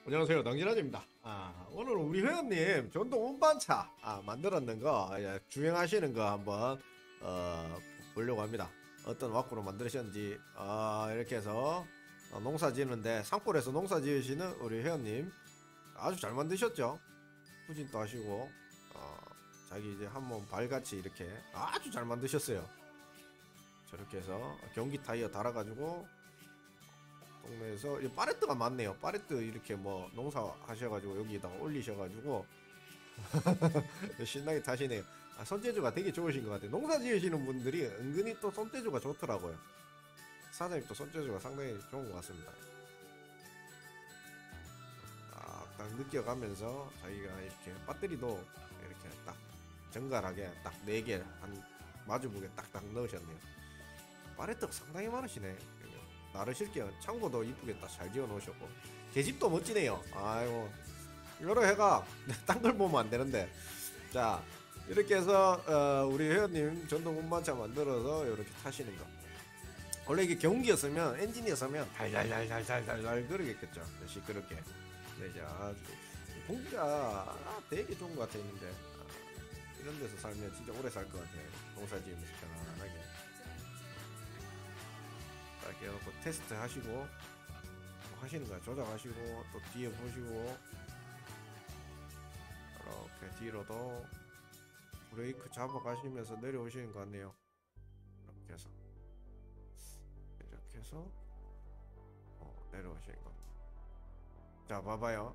안녕하세요, 당진아재입니다. 오늘 우리 회원님 전동 운반차 만들었는 거 주행하시는 거 한번 보려고 합니다. 어떤 와꾸로 만드셨는지 이렇게 해서 농사 지는데 산골에서 농사 지으시는 우리 회원님 아주 잘 만드셨죠? 후진도 하시고 자기 이제 한몸 발같이 이렇게 아주 잘 만드셨어요. 저렇게 해서 경기 타이어 달아가지고 동네에서 파레트가 많네요. 파레트 이렇게 뭐 농사 하셔가지고 여기다가 올리셔가지고 신나게 타시네요. 손재주가 되게 좋으신 것 같아요. 농사 지으시는 분들이 은근히 또 손재주가 좋더라고요. 사장님 또 손재주가 상당히 좋은 것 같습니다. 딱 느껴가면서 자기가 이렇게 배터리도 이렇게 딱 정갈하게 딱 4개 한 마주보게 딱딱 넣으셨네요. 파레트가 상당히 많으시네. 나르실 게 창고도 이쁘게 딱 잘 지어 놓으셨고 계집도 멋지네요. 아이고 여러 해가 딴 걸 보면 안 되는데. 자, 이렇게 해서 우리 회원님 전동 운반차 만들어서 이렇게 타시는 거. 원래 이게 경기였으면 엔진이었으면 달달달달달달 그러겠죠. 시끄럽게. 근데 이제 아주 공기가 되게 좋은 것 같아 있는데 이런 데서 살면 진짜 오래 살 것 같아요. 농사 지으면서 편안하게 딱 해놓고 테스트 하시고 하시는 거야. 조작하시고 또 뒤에 보시고 이렇게 뒤로도 브레이크 잡아 가시면서 내려오시는 것 같네요. 이렇게 해서 내려오시는 거. 자, 봐봐요.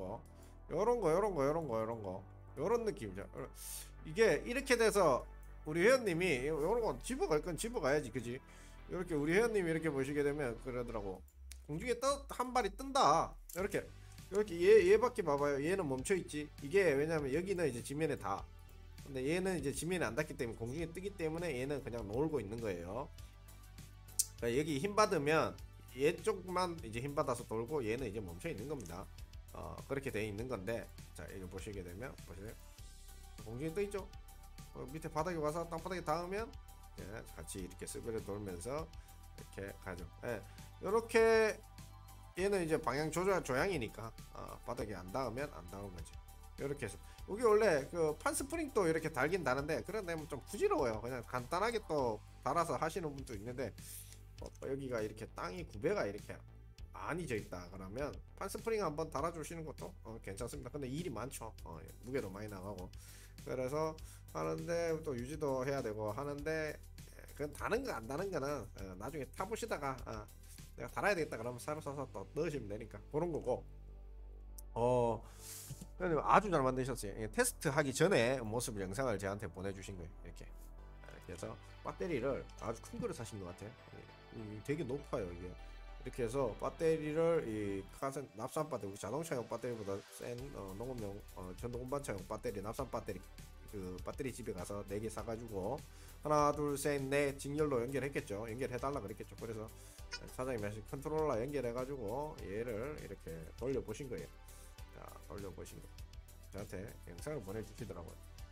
요런 느낌이죠. 이게 이렇게 돼서 우리 회원님이 요런 거 집어갈 건 집어가야지, 그지? 이렇게 우리 회원님이 이렇게 보시게 되면 그러더라고. 공중에 한 발이 뜬다. 이렇게 얘 밖에 봐봐요. 얘는 멈춰 있지. 이게 왜냐면 여기는 이제 지면에 닿아. 근데 얘는 이제 지면에 안 닿기 때문에 공중에 뜨기 때문에 얘는 그냥 놀고 있는 거예요. 그러니까 여기 힘 받으면 얘 쪽만 이제 힘 받아서 돌고 얘는 이제 멈춰 있는 겁니다. 그렇게 되어 있는 건데, 자, 이거 보시게 되면 보세요. 공중에 떠 있죠. 밑에 바닥에 와서 땅바닥에 닿으면 같이 이렇게 스그려 돌면서 이렇게 가죠. 이렇게 얘는 이제 방향 조향이니까 바닥에 안 닿으면 안 닿은 거지. 이렇게 해서 여기 원래 그 판 스프링도 이렇게 달긴 다는데 그런데 좀 부질러워요. 그냥 간단하게 또 달아서 하시는 분도 있는데 여기가 이렇게 땅이 구배가 이렇게 많이 져 있다 그러면 판 스프링 한번 달아주시는 것도 괜찮습니다. 근데 일이 많죠. 무게도 많이 나가고 그래서 하는데 또 유지도 해야 되고 하는데 그건 다는 거 안 다는 거는 나중에 타보시다가 내가 달아야 되겠다 그러면 새로 사서 또 넣으시면 되니까 그런 거고. 아주 잘 만드셨어요. 테스트 하기 전에 모습 영상을 저한테 보내주신 거예요. 이렇게 해서 배터리를 아주 큰 거를 사신 것 같아요. 되게 높아요 이게. 이렇게 해서 배터리를 이 납산 배터리, 자동차용 배터리보다 센 농업용 전동 운반차용 배터리, 납산 배터리, 그 배터리 집에 가서 4개 사가지고 하나 둘셋넷 직렬로 연결했겠죠. 연결해달라 그랬겠죠. 그래서 사장님이 하신 컨트롤러 연결해가지고 얘를 이렇게 돌려보신 거예요. 자, 돌려보신 거 저한테 영상을 보내주시더라고요.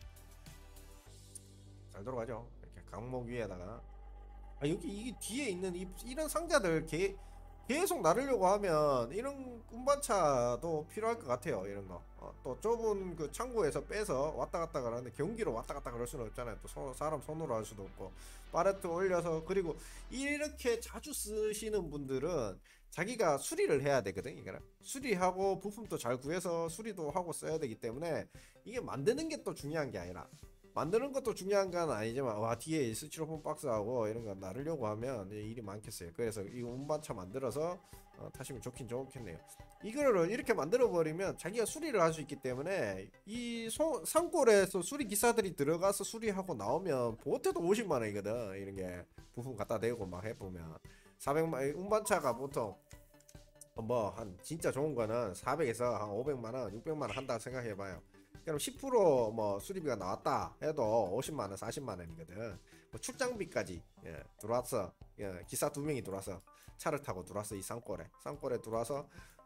잘 돌아가죠. 이렇게 강목 위에다가 여기 이게 뒤에 있는 이런 상자들 계속 나르려고 하면 이런 운반차도 필요할 것 같아요. 이런 거. 또 좁은 그 창고에서 빼서 왔다 갔다 가는데 경기로 왔다 갔다 그럴 수는 없잖아요. 또 사람 손으로 할 수도 없고 파레트 올려서. 그리고 이렇게 자주 쓰시는 분들은 자기가 수리를 해야 되거든. 이거는 수리하고 부품도 잘 구해서 수리도 하고 써야 되기 때문에 이게 만드는 게 또 중요한 게 아니라 만드는 것도 중요한 건 아니지만 뒤에 스티로폼 박스하고 이런 거 나르려고 하면 일이 많겠어요. 그래서 이 운반차 만들어서 타시면 좋긴 좋겠네요. 이거를 이렇게 만들어 버리면 자기가 수리를 할 수 있기 때문에 이 산골에서 수리 기사들이 들어가서 수리하고 나오면 보태도 50만 원이거든. 이런 게 부품 갖다 대고 막 해보면 400만. 운반차가 보통 뭐 한 진짜 좋은 거는 400에서 한 500만 원 600만 원 한다 생각해봐요. 그럼 10% 수리비가 나왔다 해도 50만원 40만원이거든. 출장비까지 들어왔어. 기사 2명이 들어와서 차를 타고 들어왔어. 이 산골에 들어와서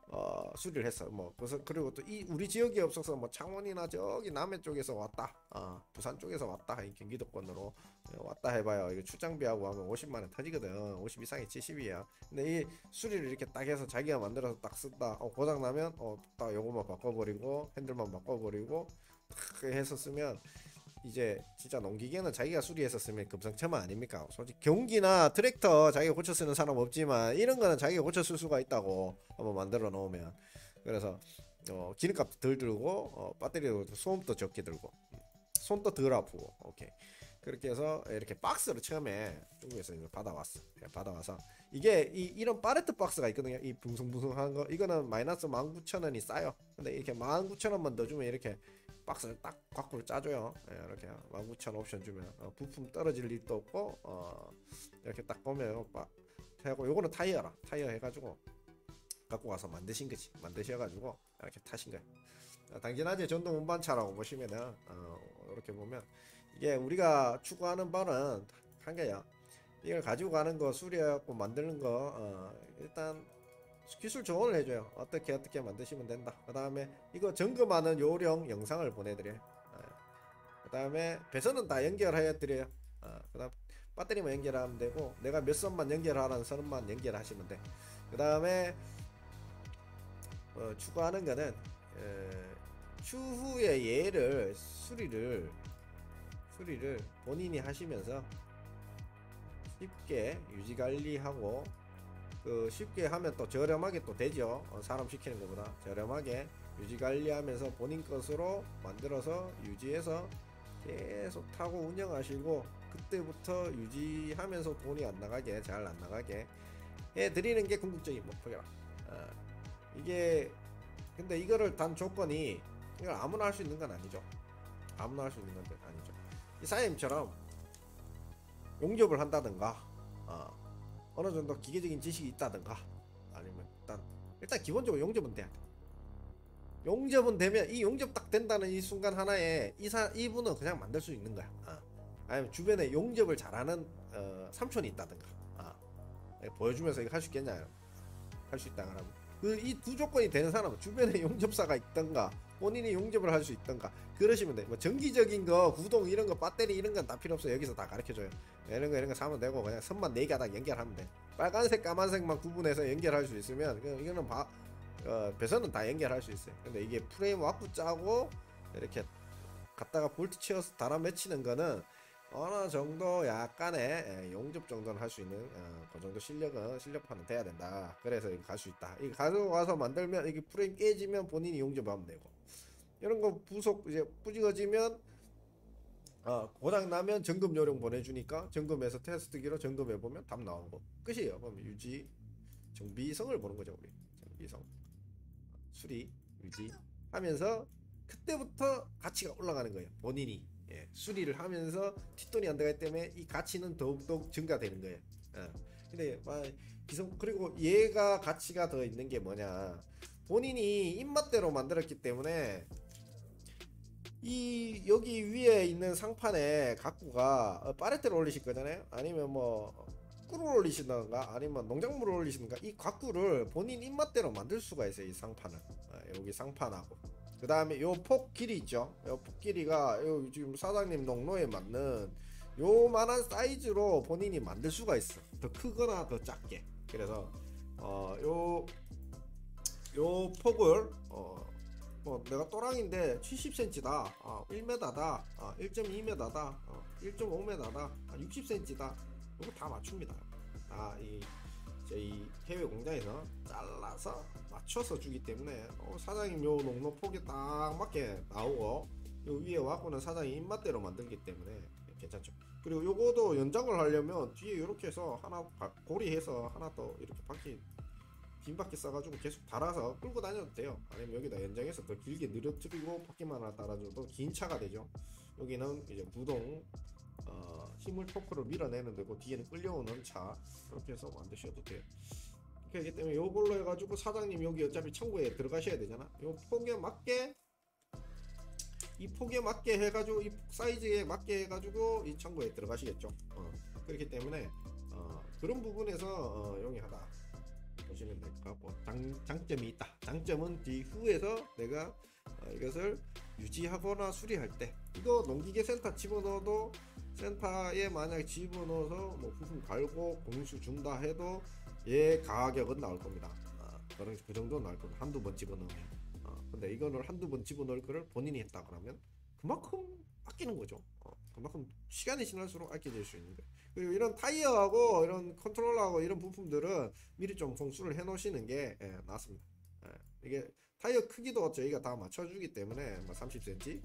수리를 했어. 뭐 그래서 그리고 또 이 우리 지역이 없어서 뭐 창원이나 저기 남해 쪽에서 왔다, 부산 쪽에서 왔다, 이 경기도권으로 왔다 해봐요. 이거 출장비하고 하면 50만 원 터지거든. 50 이상이 70이야. 근데 이 수리를 이렇게 딱 해서 자기가 만들어서 딱 쓴다. 고장 나면 딱 요거만 바꿔버리고 핸들만 바꿔버리고 딱 해서 쓰면 이제 진짜 농기계는 자기가 수리해서 쓰면 금상첨화 아닙니까? 솔직히 경기나 트랙터 자기가 고쳐 쓰는 사람 없지만 이런 거는 자기가 고쳐 쓸 수가 있다고 한번 만들어 놓으면. 그래서 기름값도 덜 들고 배터리도 소음도 적게 들고 손도 덜 아프고. 오케이. 그렇게 해서 이렇게 박스로 처음에 중국에서 이거 받아왔어. 받아와서 이게 이런 파레트 박스가 있거든요. 이 붕숭붕숭한 거, 이거는 마이너스 19,000원이 싸요. 근데 이렇게 19,000원만 더 주면 이렇게 박스를 딱 곽구를 짜줘요. 이렇게 19,000 옵션 주면 부품 떨어질 일도 없고 이렇게 딱 보면 하고 요거는 타이어 해가지고 갖고 와서 만드신 거지. 만드셔가지고 이렇게 타신 거예요. 당진화재 전동 운반차라고 보시면은 이렇게 보면 이게 우리가 추구하는 바는 한 개야. 이걸 가지고 가는 거 수리하고 만드는 거 일단 기술 조언을 해줘요. 어떻게 만드시면 된다. 그 다음에 이거 점검하는 요령 영상을 보내드려요. 그 다음에 배선은 다 연결해 드려요. 그 다음 배터리만 연결하면 되고 내가 몇 선만 연결하라는 선만 연결하시면 돼. 그 다음에 추구하는 거는 추후에 얘를 수리를 본인이 하시면서 쉽게 유지관리하고 쉽게 하면 또 저렴하게 또 되죠. 사람 시키는 것보다 저렴하게 유지관리하면서 본인 것으로 만들어서 유지해서 계속 타고 운영하시고 그때부터 유지하면서 돈이 안 나가게, 잘 안 나가게 해드리는 게 궁극적인 목표야. 이게 근데 이거를 단 조건이 이걸 아무나 할 수 있는 건 아니죠. 아무나 할 수 있는 건 아니죠. 이 사장님처럼 용접을 한다든가 어느 정도 기계적인 지식이 있다든가 아니면 일단 기본적으로 용접은 돼야 돼. 용접은 되면 이 용접 딱 된다는 이 순간 하나에 이분은 그냥 만들 수 있는 거야. 아니면 주변에 용접을 잘하는 삼촌이 있다든가 보여주면서 이거 할 수 있겠냐요. 할 수 있다 그러면 이 두 조건이 되는 사람은 주변에 용접사가 있던가 본인이 용접을 할 수 있던가 그러시면 돼. 뭐 전기적인 거 구동 이런 거 배터리 이런 건 다 필요 없어. 여기서 다 가르쳐줘요. 이런 거 사면 되고 그냥 선만 4개 하다 연결하면 돼. 빨간색 까만색만 구분해서 연결할 수 있으면 이거는 배선은 다 연결할 수 있어요. 근데 이게 프레임 와꾸 짜고 이렇게 갖다가 볼트 치어서 달아 맺히는 거는 어느 정도 약간의 용접 정도는 할 수 있는 그 정도 실력파는 돼야 된다. 그래서 이거 갈 수 있다. 이거 가져와서 만들면 이게 프레임 깨지면 본인이 용접하면 되고 이런 거 이제 부직어지면 고장 나면 점검 요령 보내주니까 점검해서 테스트기로 점검해 보면 답 나오고 끝이에요. 그럼 유지 정비성을 보는 거죠. 우리 정비성 수리 유지 하면서 그때부터 가치가 올라가는 거예요. 본인이 수리를 하면서 뒷돈이 안 들어가기 때문에 이 가치는 더욱더욱 증가되는 거예요. 근데 그리고 얘가 가치가 더 있는 게 뭐냐, 본인이 입맛대로 만들었기 때문에 이 여기 위에 있는 상판에 가꾸가 파레트를 올리실 거잖아요. 아니면 뭐 꿀을 올리시던가 아니면 농작물을 올리시던가 이 가꾸를 본인 입맛대로 만들 수가 있어요. 이 상판을 여기 상판하고 그 다음에 요 폭 길이 있죠. 요 폭 길이가 요 지금 사장님 농로에 맞는 요만한 사이즈로 본인이 만들 수가 있어. 더 크거나 더 작게. 그래서 요 폭을 뭐 내가 또랑인데 70cm다 1m다 1.2m다 1.5m다 60cm다 이거 다 맞춥니다. 저희 해외 공장에서 잘라서 맞춰서 주기 때문에 사장님 요 농로 폭에 딱 맞게 나오고 요 위에 와꾸는 사장님 입맛대로 만들기 때문에 괜찮죠. 그리고 요거도 연장을 하려면 뒤에 이렇게 해서 하나 고리해서 하나 더 이렇게 긴 바퀴 써가지고 계속 달아서 끌고 다녀도 돼요. 아니면 여기다 연장해서 더 길게 늘어뜨리고 바퀴만 하나 달아줘도 긴 차가 되죠. 여기는 이제 구동 힘을 토크로 밀어내는 데고 뒤에는 끌려오는 차 이렇게 해서 만드셔도 돼요. 그렇기 때문에 요걸로 해가지고 사장님 여기 어차피 창고에 들어가셔야 되잖아. 요 폭에 맞게 이 폭에 맞게 해가지고 이 사이즈에 맞게 해가지고 이 창고에 들어가시겠죠. 그렇기 때문에 그런 부분에서 용이하다. 보시면 될 것 같고, 장점이 있다. 장점은 뒤후에서 내가 이것을 유지하거나 수리할 때, 이거 농기계 센터 집어넣어도, 센터에 만약에 집어넣어서 뭐 부품 갈고 공수 준다 해도 얘 가격은 나올 겁니다. 그 정도 나올 겁니다. 한두 번 집어넣으면. 근데 이거를 한두 번 집어넣을 거를 본인이 했다 그러면 그만큼 아끼는 거죠. 그만큼 시간이 지날수록 아껴질 수 있는데, 그리고 이런 타이어하고 이런 컨트롤러하고 이런 부품들은 미리 좀 공수를 해 놓으시는 게 낫습니다. 이게 타이어 크기도 저희가 다 맞춰주기 때문에 뭐 30cm,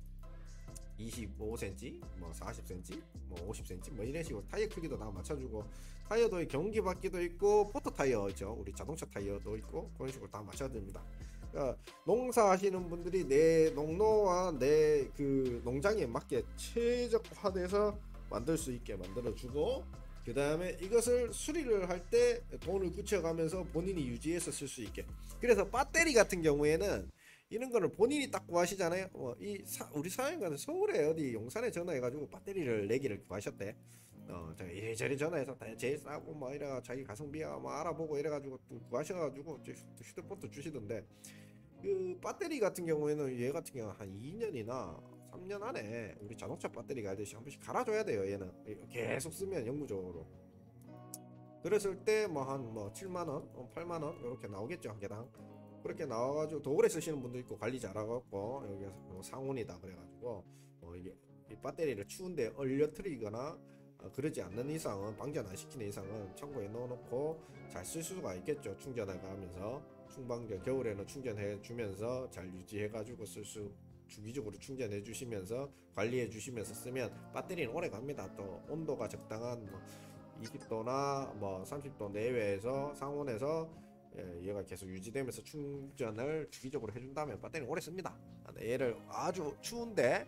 25cm, 뭐 40cm, 뭐 50cm, 뭐 이런 식으로 타이어 크기도 다 맞춰주고, 타이어도 경기 바퀴도 있고 포터 타이어 있죠, 우리 자동차 타이어도 있고, 그런 식으로 다 맞춰줍니다. 그러니까 농사하시는 분들이 내 농로와 내 그 농장에 맞게 최적화돼서 만들 수 있게 만들어주고, 그 다음에 이것을 수리를 할 때 돈을 붙여가면서 본인이 유지해서 쓸 수 있게. 그래서 배터리 같은 경우에는 이런 거를 본인이 딱 구하시잖아요. 우리 사장님과는 서울에 어디 용산에 전화해가지고 배터리를 4개를 구하셨대. 제가 이래저래 전화해서 제일 싸고 뭐 이래가 자기 가성비야 뭐 알아보고 이래가지고 또 구하셔가지고 휴대폰도 주시던데, 그 배터리 같은 경우에는 얘 같은 경우 한 2년이나 3년 안에 우리 자동차 배터리 갈듯이 한 번씩 갈아줘야 돼요. 얘는 계속 쓰면 영구적으로. 그랬을 때 뭐 한 7만원 8만원 이렇게 나오겠죠, 한 개당. 그렇게 나와가지고 더 오래 쓰시는 분도 있고, 관리 잘하고 여기서 상온이다 그래가지고 이게 이 배터리를 추운데 얼려트리거나 그러지 않는 이상은, 방전 안 시키는 이상은 창고에 넣어놓고 잘 쓸 수가 있겠죠. 충전해 가면서 겨울에는 충전해 주면서 잘 유지해 가지고 주기적으로 충전해 주시면서 관리해 주시면서 쓰면 배터리는 오래 갑니다. 또 온도가 적당한 20도나 30도 내외에서 상온에서 얘가 계속 유지되면서 충전을 주기적으로 해준다면 배터리는 오래 씁니다. 얘를 아주 추운데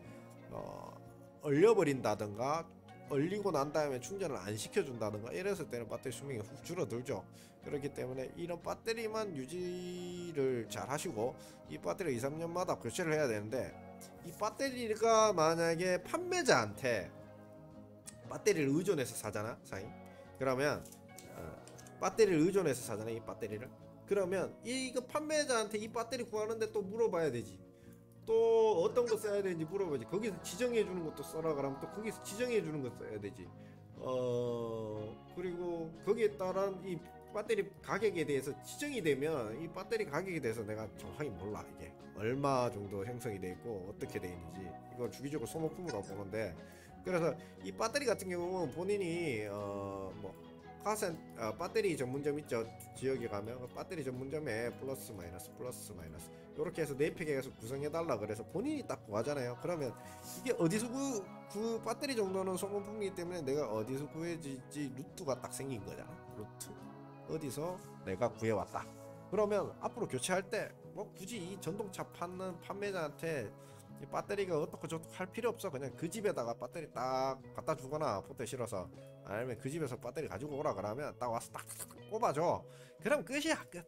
얼려버린다든가 얼리고 난 다음에 충전을 안 시켜준다든가 이랬을 때는 배터리 수명이 훅 줄어들죠. 그렇기 때문에 이런 배터리만 유지를 잘 하시고, 이 배터리 2-3년마다 교체를 해야 되는데, 이 배터리가 만약에 판매자한테 배터리를 의존해서 사잖아, 사인. 그러면 배터리를 의존해서 사잖아, 이 배터리를. 그러면 이거 판매자한테 이 배터리 구하는데 또 물어봐야 되지. 또 어떤 거 써야 되는지 물어봐야지. 거기서 지정해 주는 것도 써라 그러면 또 거기서 지정해 주는 거 써야 되지. 그리고 거기에 따른 이 배터리 가격에 대해서 지정이 되면, 이 배터리 가격에 대해서 내가 정확히 몰라. 이게 얼마 정도 형성이 돼 있고 어떻게 돼 있는지, 이거 주기적으로 소모품으로 보는데, 그래서 이 배터리 같은 경우는 본인이 배터리 전문점 있죠, 지역에 가면. 그 배터리 전문점에 플러스 마이너스 이렇게 해서 4팩에서 구성해 달라 그래서 본인이 딱 구하잖아요. 그러면 이게 어디서 그 배터리 정도는 소모품이기 때문에 내가 어디서 구해질지 루트가 딱 생긴 거잖아. 루트 어디서 내가 구해왔다. 그러면 앞으로 교체할 때 굳이 이 전동차 파는 판매자한테 이 배터리가 어떻고 저떻고 할 필요 없어. 그냥 그 집에다가 배터리 딱 갖다 주거나 포트에 실어서, 아니면 그 집에서 배터리 가지고 오라 그러면 딱 와서 딱 꼽아줘. 그럼 끝이야. 끝.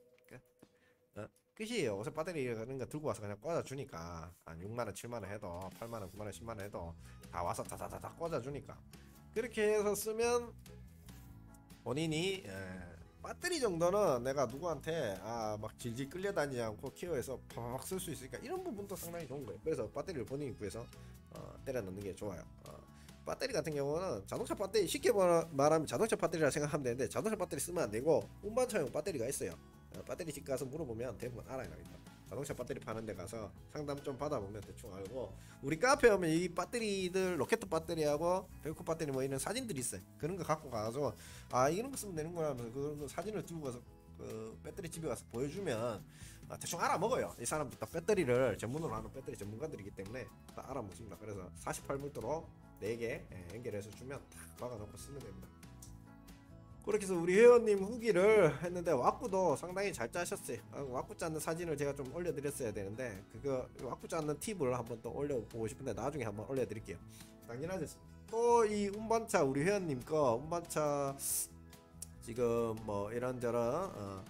끝이에요. 어서 배터리 그런 거 들고 와서 그냥 꽂아주니까 한 6만원 7만원 해도 8만원 9만원 10만원 해도 다 와서 다다다다 꽂아주니까, 그렇게 해서 쓰면 본인이 배터리 정도는 내가 누구한테 막 질질 끌려다니지 않고 케어해서 팍팍 쓸 수 있으니까, 이런 부분도 상당히 좋은 거예요. 그래서 배터리를 본인이 구해서 때려 넣는 게 좋아요. 배터리 같은 경우는 자동차 배터리, 쉽게 말하면 자동차 배터리라 생각하면 되는데, 자동차 배터리 쓰면 안 되고 운반차용 배터리가 있어요. 배터리 집 가서 물어보면 대부분 알아요. 자동차 배터리 파는 데 가서 상담 좀 받아보면 대충 알고, 우리 카페 오면 이 배터리들, 로켓 배터리하고 벨코 배터리 뭐 이런 사진들이 있어요. 그런 거 갖고 가서 이런 거 쓰면 되는구나 하면서 그런 거 사진을 들고 가서 그 배터리 집에 가서 보여주면 대충 알아먹어요. 이 사람들 다 배터리를 전문으로 하는 배터리 전문가들이기 때문에 다 알아먹습니다. 그래서 48V로 4개 연결해서 주면 딱 박아놓고 쓰면 됩니다. 그렇게 해서 우리 회원님 후기를 했는데, 왁구도 상당히 잘 짜셨어요. 왁구 짜는 사진을 제가 좀 올려드렸어야 되는데, 그거 왁구 짜는 팁을 한번 또 올려보고 싶은데 나중에 한번 올려드릴게요. 당연하죠. 또 이 운반차, 우리 회원님 거 운반차 지금 뭐 이런저런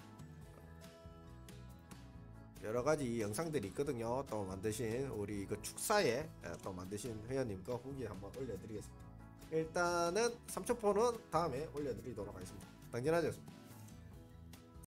여러가지 영상들이 있거든요. 또 만드신 우리 그 축사에 또 만드신 회원님 거 후기 한번 올려드리겠습니다. 일단은 삼천포는 다음에 올려드리도록 하겠습니다. 당연하죠.